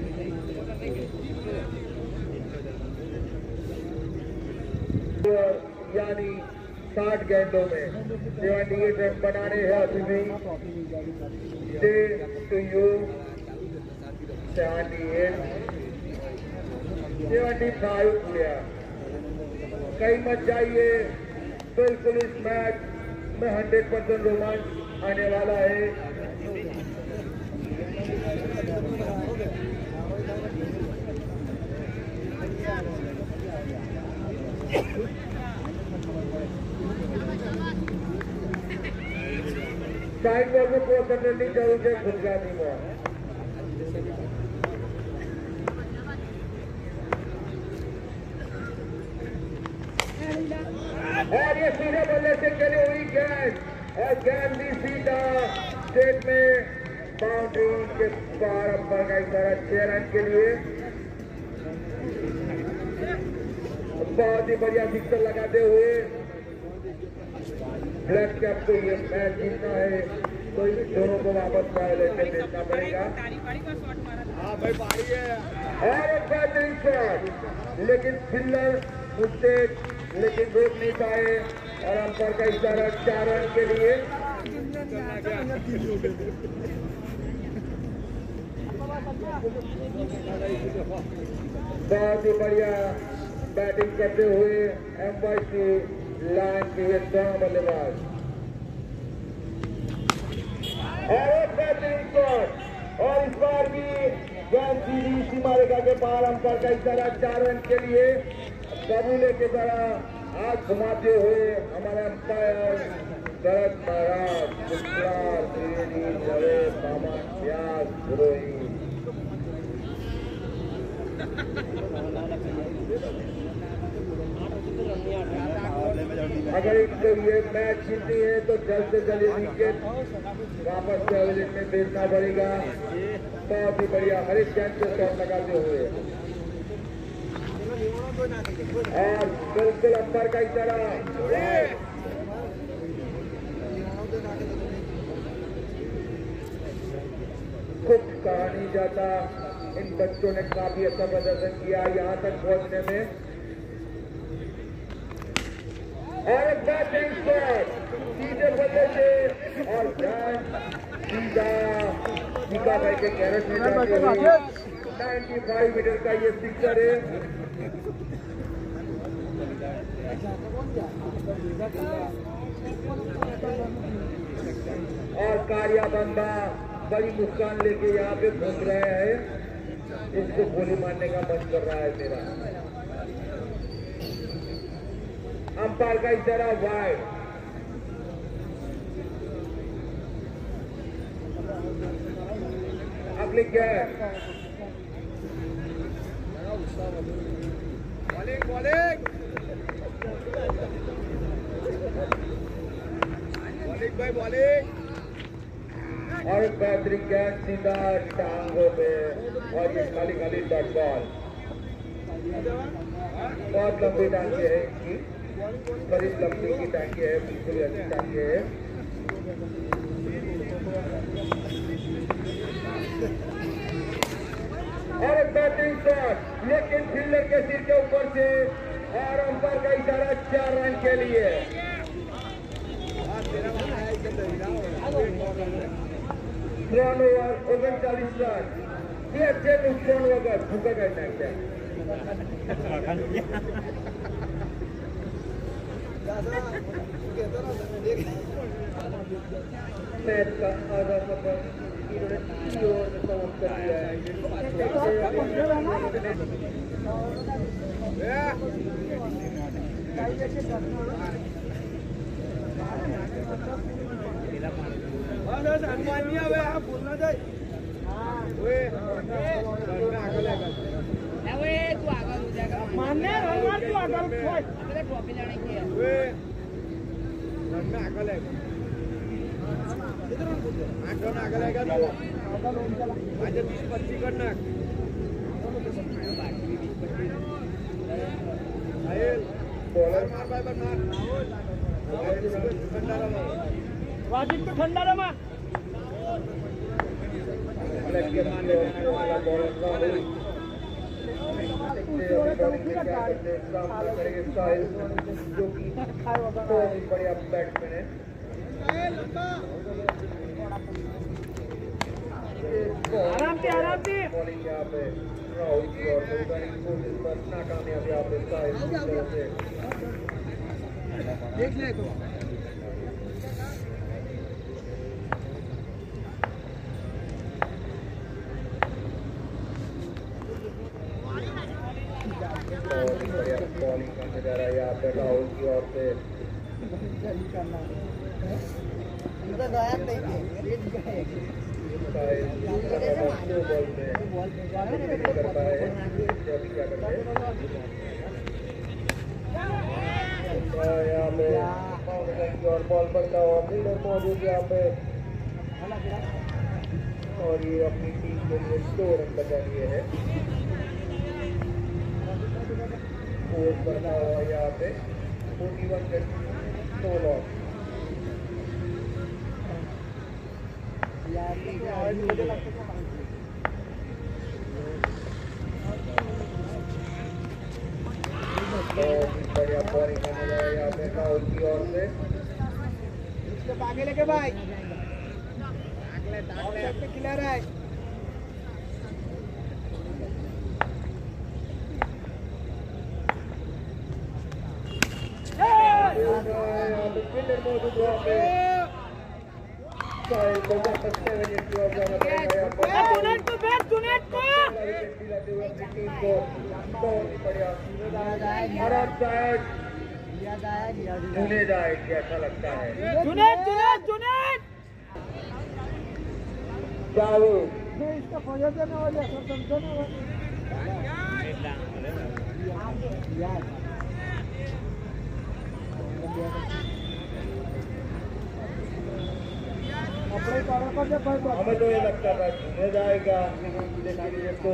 Speaker 1: यानी साठ गेंदों में अठहत्तर रन बनाने हैं अभी भी। टू यू पचहत्तर प्लेयर, कहीं मत जाइए, बिल्कुल इस मैच में हंड्रेड परसेंट रोमांच आने वाला है। साइड बॉल में कोई असर नहीं चाहिए, खुद जाती है। और ये सीधे बल्ले से चली हुई गेंद, और गेंद भी सीधा स्टेट में बाउंड्री के पार अंपर का इशारा छह रन के लिए। बहुत ही बढ़िया सिक्सर लगाते हुए ब्लैक कैप को ये मैच जीतना है, तो इन दोनों को वापस वायलेट में भेजना पड़ेगा। और एक बेहतरीन शॉट, लेकिन फिल्डर उससे लेकिन रोक नहीं पाए, और अंपर का इशारा चार रन के लिए। बहुत ही बढ़िया बैटिंग करते हुए एमवाईसी लाइन के ये दोनों बल्लेबाज। और एक बेहतरीन शॉट, और इस बार भी गेंद सीधी सीमा रेखा के पार, अंपर का इशारा चार रन के लिए। कबूले की तरह हाथ घुमाते हुए हमारे अंपायर शरद महाराज, गुजरात, त्रिवेदी, जवेद, मामा, व्यास, गुरोही। अगर इनको ये मैच जीतनी है तो जल्द से जल्द विकेट वापस कैबिनेट में भेजना पड़ेगा। बहुत ही बढ़िया हर एक गेंद को शॉट लगाते हुए, और बिल्कुल अंपर का इशारा। कुछ कहा नहीं जाता, इन बच्चों ने काफी अच्छा प्रदर्शन किया यहाँ तक पहुंचने में। और एक बैटिंग शॉट सीधे बल्ले से, और गेंद सीधा टीका भाई के कैरेट में जाती हुई पचानवे मीटर का ये सिक्सर है। और कारिया बंदा बड़ी मुस्कान लेके यहाँ पे घूम रहे हैं, इसको गोली मारने का मन कर रहा है मेरा। अंपायर का इशारा वाइड। अगली गेंद,
Speaker 2: बॉलिंग बॉलिंग बॉलिंग भाई बॉलिंग।
Speaker 1: और एक बेहतरीन गेंद सीधा टांगों में, और ये खाली खाली डॉट बॉल। बहुत लंबी टांगे है इनकी, करीब लंबी की टांगे है, बिल्कुल अच्छी टांगे है। और एक बेहतरीन शॉट, लेकिन फील्डर के सिर के ऊपर से, और अंपायर का इशारा चार रन के लिए। ત્રણ ઓવર ઓગણચાલીસ રન બે છે નુકસાન વગર ભૂકા કાઢી નાખ્યા मैच का आधा सफर इन्होंने तीन ओवर में समाप्त कर दिया है
Speaker 3: मान्य रविवार तू आगल ट्रॉफी लेने की है
Speaker 2: रन में आगल है आठ रन आगल है तो आज बीस पच्चीस करना बॉलर मार भाई पर मार
Speaker 3: वाजिब तो ठंडा रमा
Speaker 1: लेग के मारने वाला बॉलर राहुल जो कि बहुत ही बढ़िया बैट्समैन है
Speaker 3: आराम से आराम से
Speaker 1: बॉलिंग यहाँ पे राहुल की और बड़ी कोशिश पर नाकामयाब यहाँ पे साहिल की तरफ से
Speaker 2: देख ले तो
Speaker 1: बहुत ही बढ़िया बॉलिंग का नजारा यहाँ पे राहुल की ओर से यहाँ पे और बॉल पर का ऑफिसर मौजूद यहाँ पे और ये अपनी टीम के लिए दो रन बचा लिए है स्कोर बना हुआ यहाँ पे forty one run no loss बढ़िया बॉलिंग करने लगा यहाँ पे राहुल की ओर से
Speaker 2: आगे लेके भाई आगे पे किलर है
Speaker 1: यहाँ पे किलर मौजूद वहाँ पे साहिल को वापस सेवन एट की ओर जाना पड़ेगा यहाँ पर
Speaker 3: जुनेद को बैठ जुनेद को
Speaker 1: दिलाते हुए अपनी टीम को बहुत ही बढ़िया आराम साइड जुनेद आएगी ऐसा लगता है
Speaker 3: जुनेद जुनेद जुनेद
Speaker 1: जावेद
Speaker 3: इसका फौजा देने वाले सब समझने वाले
Speaker 1: हमें तो ये लगता था जुनेद आएगा लेकिन ये तो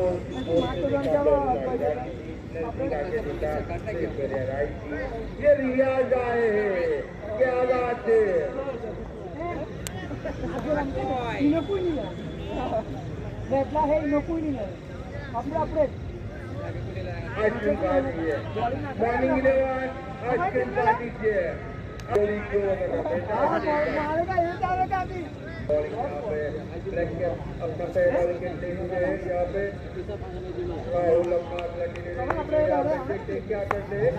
Speaker 1: ये रियाज आए हैं क्या बात है
Speaker 3: इन्हें कोई नहीं है बैठला है इन्हें कोई नहीं है अपने अपने
Speaker 1: आइसक्रीम खा लीजिए मॉर्निंग इलेवन आइसक्रीम खा लीजिए बॉलिंग को
Speaker 3: मारेगा ये जाएगा अभी
Speaker 1: बॉलिंग यहाँ पे ब्लैक कैप अपना पहला विकेट ले हुए हैं यहाँ पे राहुल अपना अगला टीम यहाँ पे देखते क्या करते हैं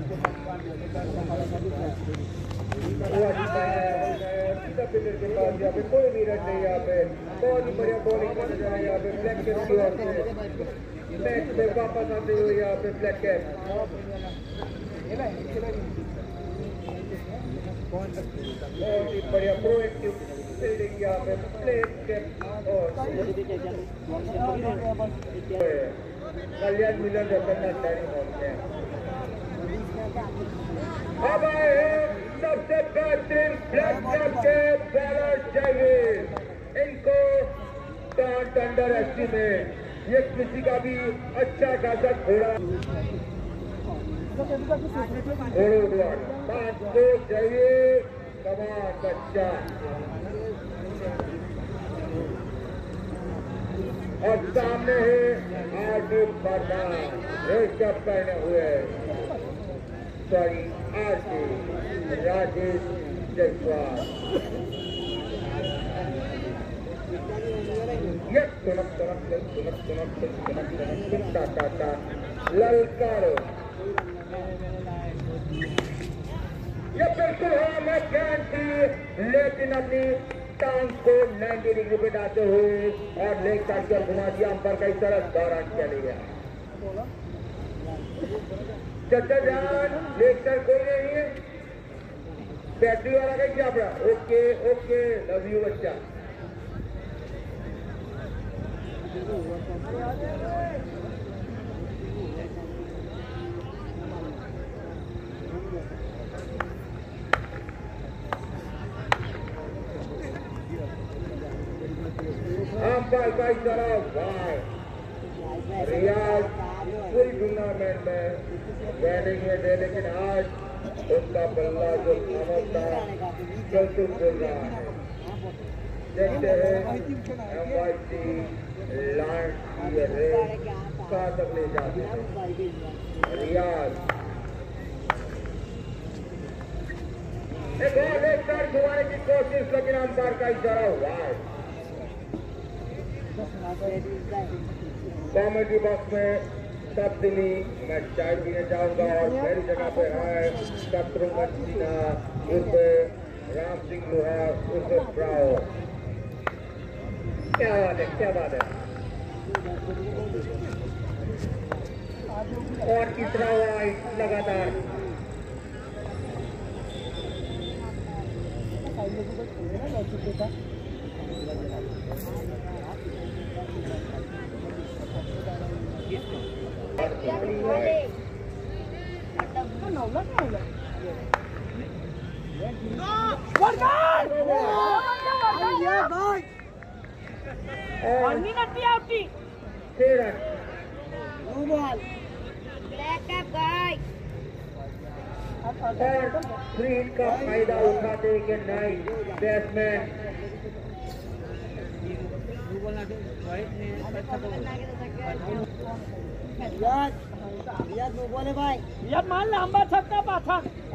Speaker 1: सीधा पिलर के पास यहाँ पे कोई भी रन नहीं यहाँ पे बहुत ही बढ़िया बॉलिंग करने जा रहा है यहाँ पे ब्लैक कैप की ओर से मैच में वापस आते हुए यहाँ पे ब्लैक कैप बहुत ही बढ़िया प्रोएक्टिव फील्डिंग यहाँ पे प्लेन कैप और कल्याण मिलन रतन अंडारी पहुंचे हैं अब आए हैं सबसे बेहतरीन ब्लैक कैप के बॉलर चाहिए इनको डोंट अंडर एस्टिमेट ये किसी का भी अच्छा खासा घोड़ा घोड़ो पांच को चाहिए कमान बच्चा और सामने है आरडी प्रधान रेशम पहने हुए सॉरी आरडी राजेश जायसवाल ये सुनक सुनक सुनक सुनक सुनक सुनक टा टा टा ललकारो ये बिल्कुल है मैकैन थी, लेकिन अपनी टांग को नब्बे डिग्री पे डालते हुए और लेग साइड पर घुमा दिया, अंपर का इस तरह दौरान चले गया। चचा जान लेग साइड कोई नहीं है, बैटरी वाला का क्या पड़ा? ओके ओके, लव यू बच्चा। अंपायर का इशारा वाह, रियाज पूरी टूर्नामेंट में विनिंग में थे, लेकिन आज उसका बल्ला जो खामोश था बिल्कुल बोल रहा है। देखते हैं एमवाईसी लाइन की रेस कहाँ तक ले जाते हैं। रियाज एक और एक कार घुमाने की कोशिश, लेकिन अंपायर का इशारा वाह। कॉमेडी बॉक्स में तब्दीली मैं चाय पीने जाऊंगा और मेरी जगह पे है शत्रुघ्न सिन्हा उर्फ राम सिंह लोहा उर्फ ब्राओ। क्या बात है, क्या बात है। और तीसरा हुआ लगातार स्क्रीन का फायदा उठाते कि नहीं बैट्समैन
Speaker 3: बोले भाई यार मान लांबा छक्का पाथा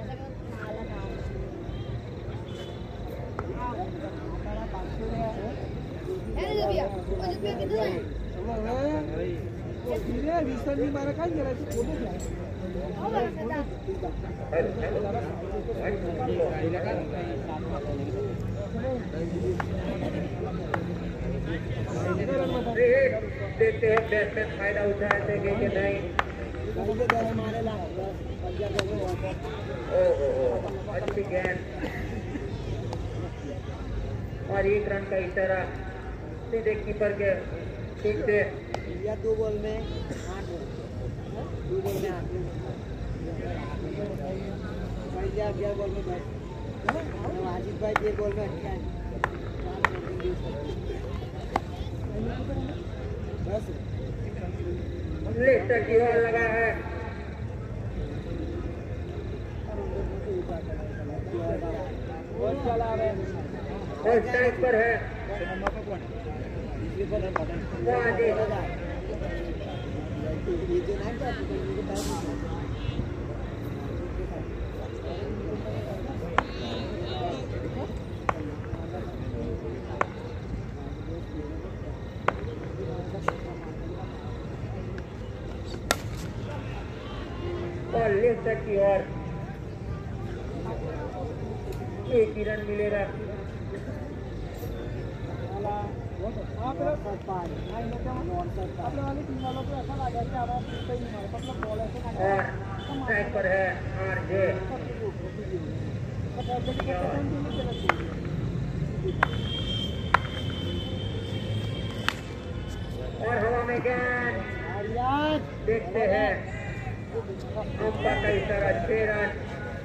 Speaker 3: मारा काय
Speaker 1: देखते हैं बैट्समैन फायदा उठाते कि नहीं। ओह अच्छी गेंद और एक रन का इशारा सीधे कीपर के ठीक से।
Speaker 3: दो बॉल में आठ दो बॉल में आठ ग्यारह बॉल में आजीत भाई एक बॉल में अट्ठाईस
Speaker 1: लेफ्ट की ओर लगा है और स्ट्राइक पर है और लेफ्ट की ओर एक ही रन मिलेगा। और स्ट्राइक पर है आरजे और हवा में गेंद देखते हैं अंपायर का इशारा छह रन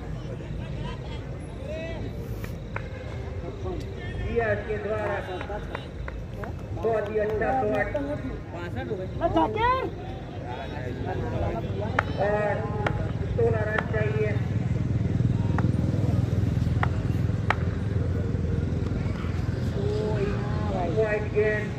Speaker 1: दिया के द्वारा बहुत ही अच्छा शॉट और सोलह रन चाहिए। वाइड गेंद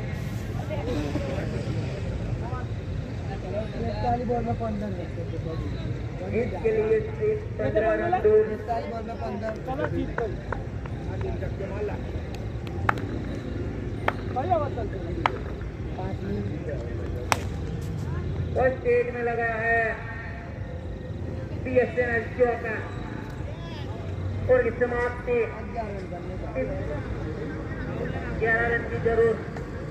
Speaker 1: बॉल में पंद्रह इसके लिए पंद्रह रन दूर बॉल में पंद्रह चलो ठीक है। और स्टेज में लगा है बीएसएनएल चौका और इस समाप्ति ग्यारह रन की जरूरत।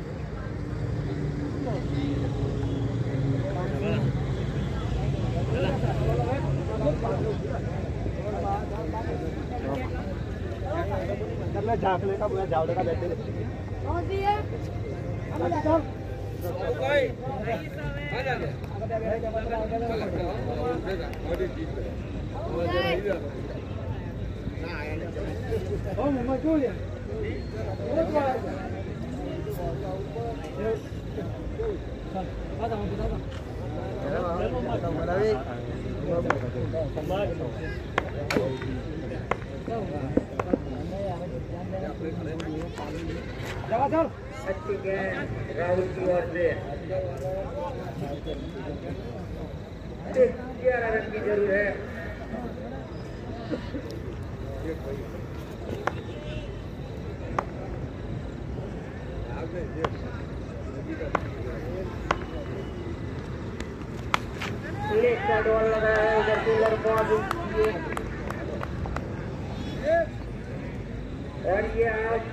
Speaker 2: झाँक लेगा पूरा जाओ लेगा बैठे
Speaker 1: अच्छी गेंद राहुल की ओर से ग्यारह रन की जरूरत है। लेग का बॉल लगा है उधर फील्डर बॉल और ये आज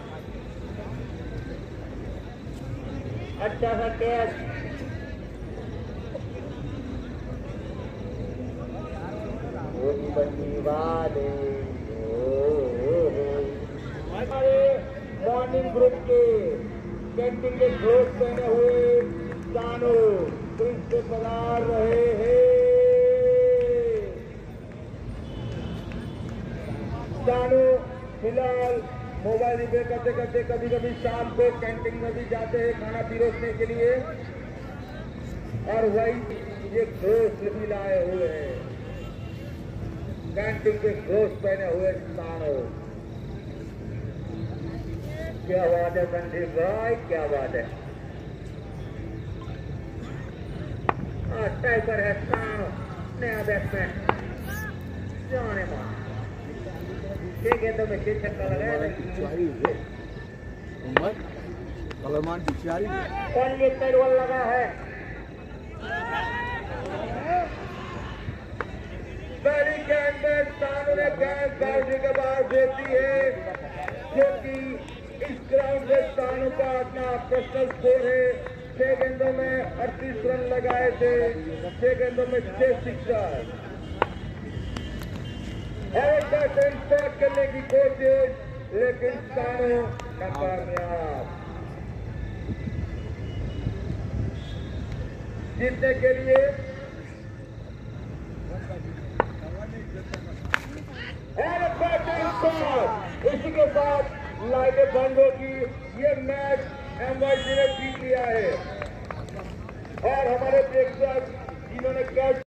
Speaker 1: अच्छा सा कैच हमारे मॉर्निंग ग्रुप के कैंटीन के ग्लोव पहने हुए सानो क्रीज पे पधार रहे हैं। सानो फिलहाल मोबाइल रिपेयर करते करते कभी कभी शाम को कैंटीन में भी जाते हैं खाना पीरोसने के लिए और वही ये घोष भी लाए हुए हैं कैंटीन के घोष पहने हुए सानो। क्या बात है संदीप भाई, क्या बात है। टाइगर है सानो, नया बैट्समैन जाने मार ठीक है तो मैं छह छक्का लगाया
Speaker 2: कलमान पिछाड़ी
Speaker 1: और ये पैरवल लगा है। पहली गेंद में सानू ने गेंद बाउंड्री के बाद देती है जो कि इस ग्राउंड में सानू का अपना पर्सनल स्कोर है। छह गेंदों में अड़तीस रन लगाए थे, छह गेंदों में छह सिक्सर और स्टार्ट करने की कोशिश लेकिन सानू नाकामयाब। जीतने के लिए और इसी के साथ लाइटें बंद होगी। ये मैच एमवाईसी ने जीत लिया है और हमारे प्रेक्षक जिन्होंने कैच